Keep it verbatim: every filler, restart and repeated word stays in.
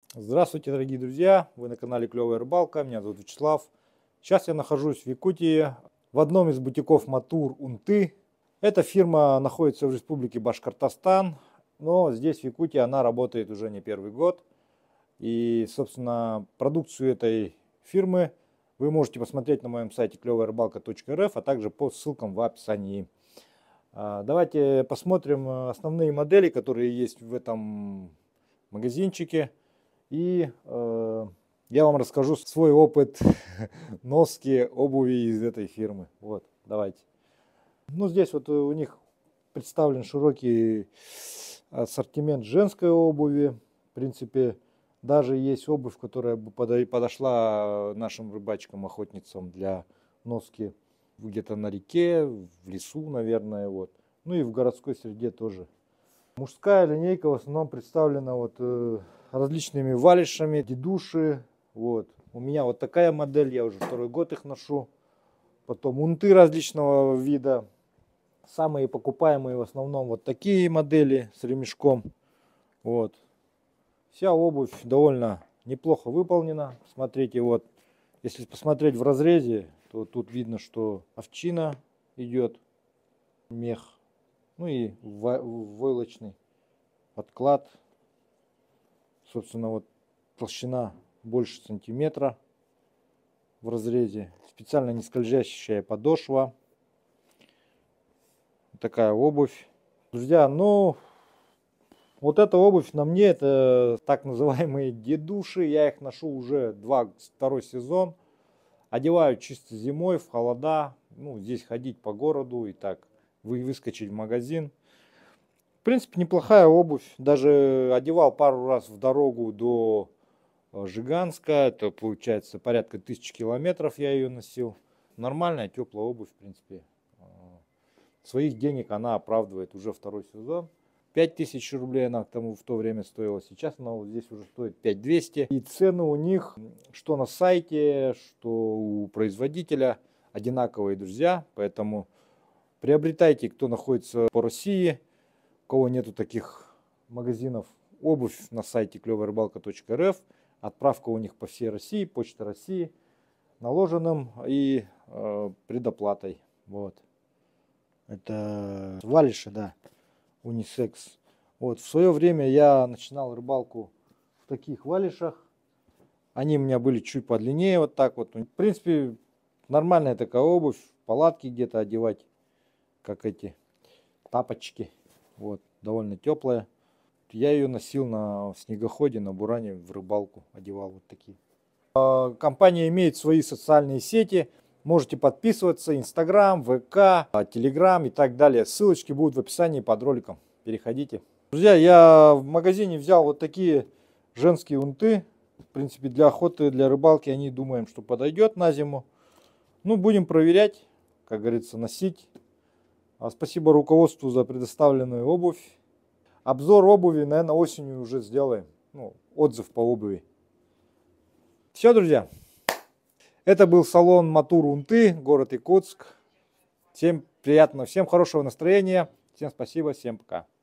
Здравствуйте, дорогие друзья! Вы на канале Клевая Рыбалка. Меня зовут Вячеслав. Сейчас я нахожусь в Якутии, в одном из бутиков Матур Унты. Эта фирма находится в республике Башкортостан, но здесь, в Якутии, она работает уже не первый год. И, собственно, продукцию этой фирмы вы можете посмотреть на моем сайте клевая рыбалка точка эр эф, а также по ссылкам в описании. Давайте посмотрим основные модели, которые есть в этом магазинчике. И э, я вам расскажу свой опыт носки обуви из этой фирмы. Вот, давайте. Ну, здесь вот у них представлен широкий ассортимент женской обуви. В принципе, даже есть обувь, которая бы подошла нашим рыбачкам-охотницам для носки где-то на реке, в лесу, наверное. Вот. Ну и в городской среде тоже. Мужская линейка в основном представлена вот э, различными валишами, дедуши. Вот. У меня вот такая модель, я уже второй год их ношу. Потом унты различного вида. Самые покупаемые в основном вот такие модели с ремешком. Вот. Вся обувь довольно неплохо выполнена. Смотрите, вот, если посмотреть в разрезе, то тут видно, что овчина идет, мех. Ну и войлочный подклад. Собственно, вот толщина больше сантиметра в разрезе. Специально не скользящая подошва. Такая обувь. Друзья, ну, вот эта обувь на мне, это так называемые дедуши. Я их ношу уже два, второй сезон. Одеваю чисто зимой, в холода. Ну, здесь ходить по городу и так. Вы выскочить в магазин. В принципе, неплохая обувь. Даже одевал пару раз в дорогу до Жиганска. Это получается порядка тысячи километров я ее носил. Нормальная, теплая обувь, в принципе. Своих денег она оправдывает уже второй сезон. пять тысяч рублей она к тому в то время стоила. Сейчас она вот здесь уже стоит пять тысяч двести. И цены у них, что на сайте, что у производителя, одинаковые, друзья. Поэтому приобретайте, кто находится по России, у кого нету таких магазинов. Обувь на сайте клевая рыбалка точка эр эф. Отправка у них по всей России, Почта России, наложенным и э, предоплатой. Вот. Это валиши, да, унисекс. Вот, в свое время я начинал рыбалку в таких валишах. Они у меня были чуть подлиннее, вот так вот. В принципе, нормальная такая обувь, палатки где-то одевать, как эти тапочки. Вот, довольно теплая. Я ее носил на снегоходе, на буране, в рыбалку одевал вот такие. Компания имеет свои социальные сети. Можете подписываться, Инстаграм, ВК, Телеграм и так далее. Ссылочки будут в описании под роликом. Переходите. Друзья, я в магазине взял вот такие женские унты. В принципе, для охоты, для рыбалки они, думаем, что подойдет на зиму. Ну, будем проверять, как говорится, носить. Спасибо руководству за предоставленную обувь. Обзор обуви, наверное, осенью уже сделаем. Ну, отзыв по обуви. Все, друзья. Это был салон Матур Унты, город Якутск. Всем приятного, всем хорошего настроения. Всем спасибо, всем пока.